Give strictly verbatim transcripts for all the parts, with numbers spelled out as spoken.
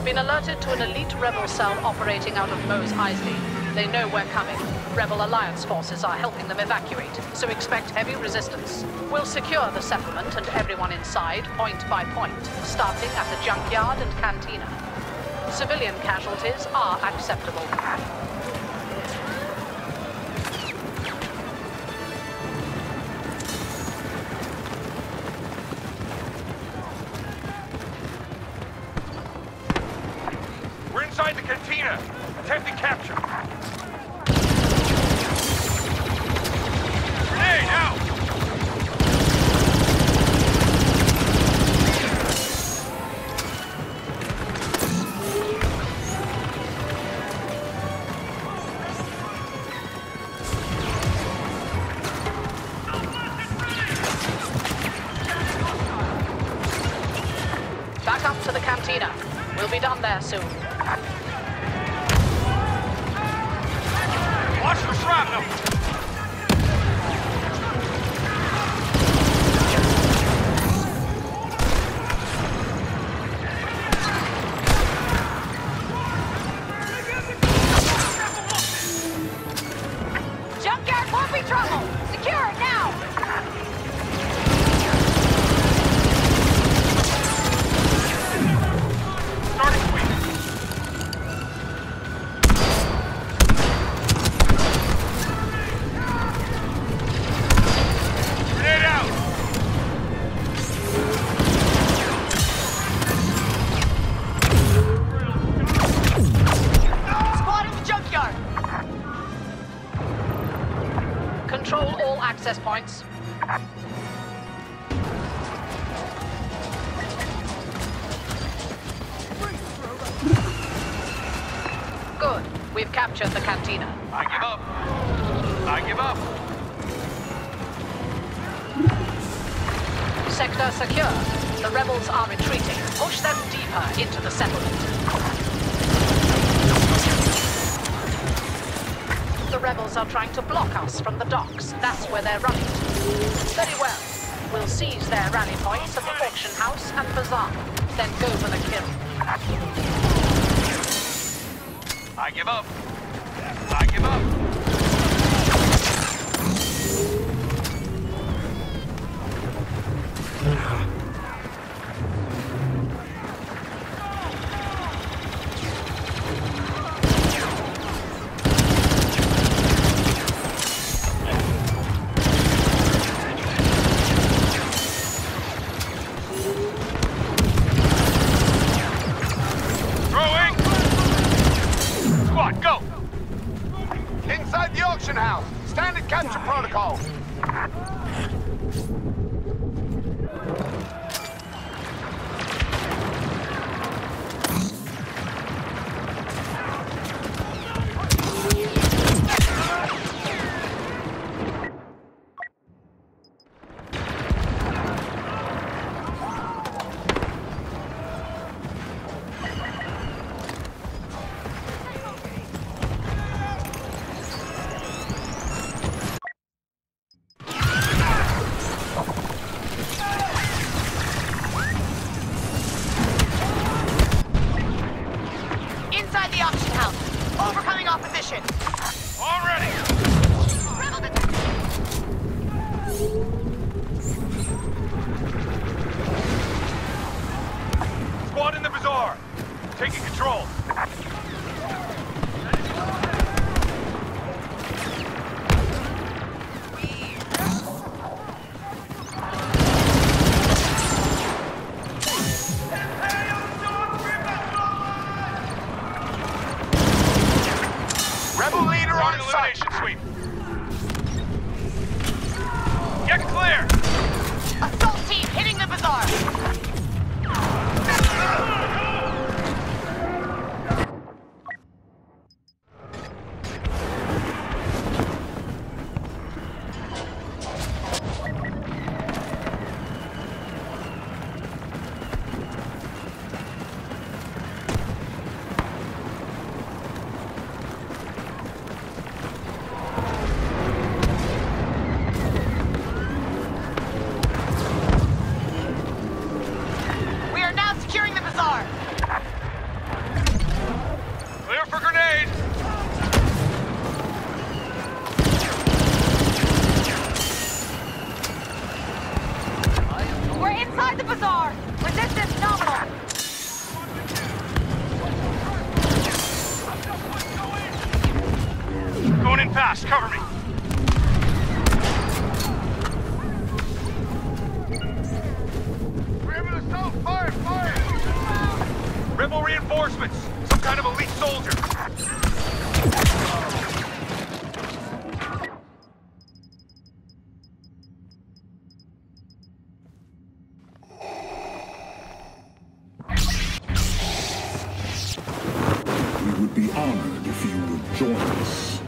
been alerted to an elite rebel cell operating out of Mos Eisley. They know we're coming. Rebel Alliance forces are helping them evacuate, so expect heavy resistance. We'll secure the settlement and everyone inside, point by point, starting at the junkyard and cantina. Civilian casualties are acceptable. We're inside the cantina. Attempting capture. Grenade out! Back up to the cantina. We'll be done there soon. Watch for shrapnel! Junkyard won't be trouble! Secure it now! Starting sweep! Grenade out! Squad in the junkyard! Control all access points. Good. We've captured the cantina. I give up. I give up. Sector secure. The rebels are retreating. Push them deeper into the settlement. The rebels are trying to block us from the docks. That's where they're running to. Very well. We'll seize their rally points at the auction house and bazaar. Then go for the kill. I give up. I give up. Throwing! Squad, go! Inside the auction house. Standard capture protocol. Inside the auction house. Overcoming opposition. Already! Rebel detected. Squad in the bazaar. Taking control. Rebel join us.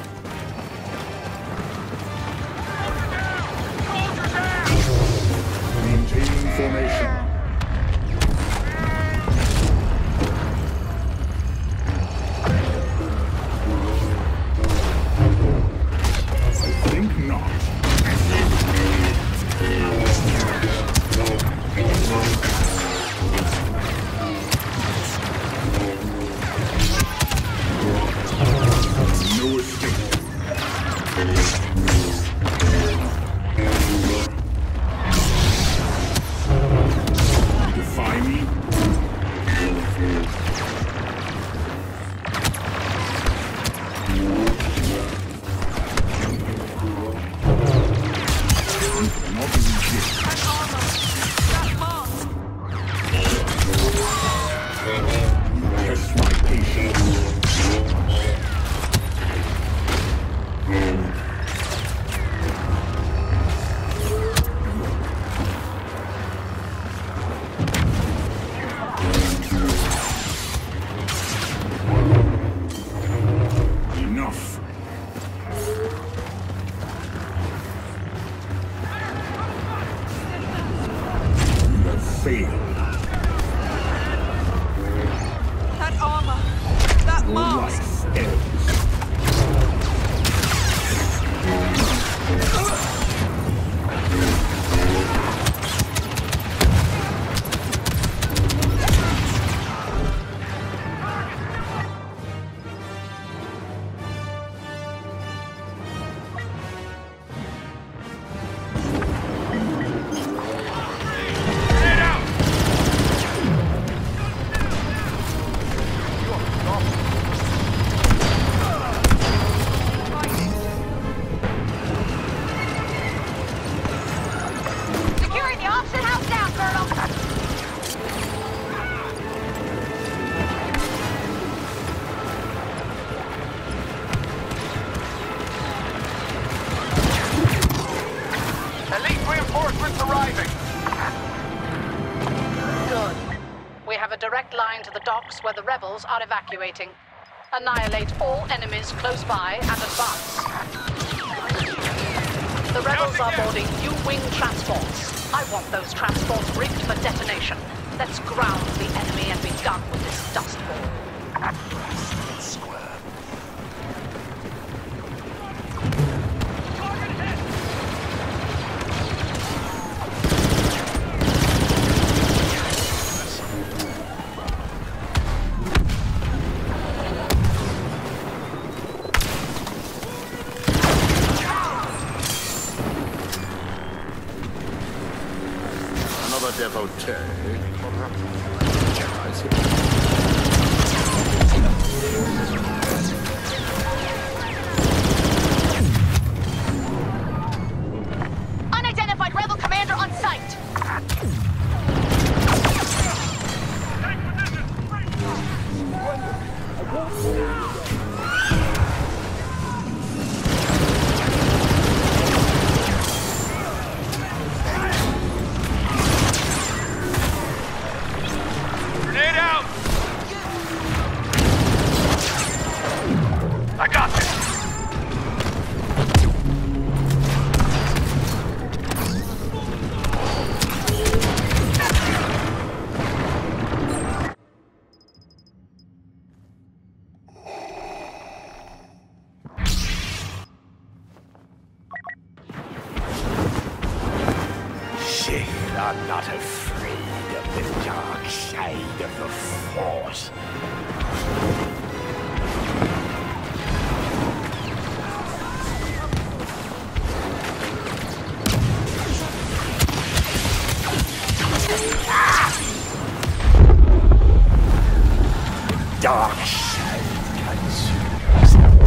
Maintaining formation. I think not. No escape. Defy me? Not resist. Test my patience. Enough. You have failed. That armor, that Your mask. life ends. Securing the option house down, Colonel! Elite reinforcements arriving. Good. We have a direct line to the docks where the rebels are evacuating. Annihilate all enemies close by and advance. The rebels are boarding U-wing transports. I want those transports rigged for detonation. Let's ground the enemy and be done with this dust ball. Another devotee. I see. Unidentified rebel commander on site. Grenade out! I got this! They are not afraid of the dark side of the Force. Dark side consumes them.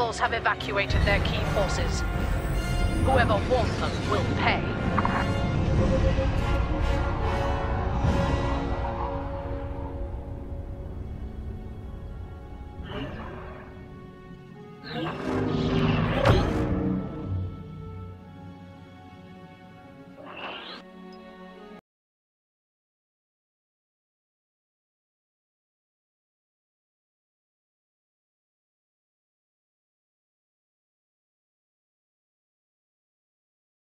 Rebels have evacuated their key forces. Whoever warned them will pay.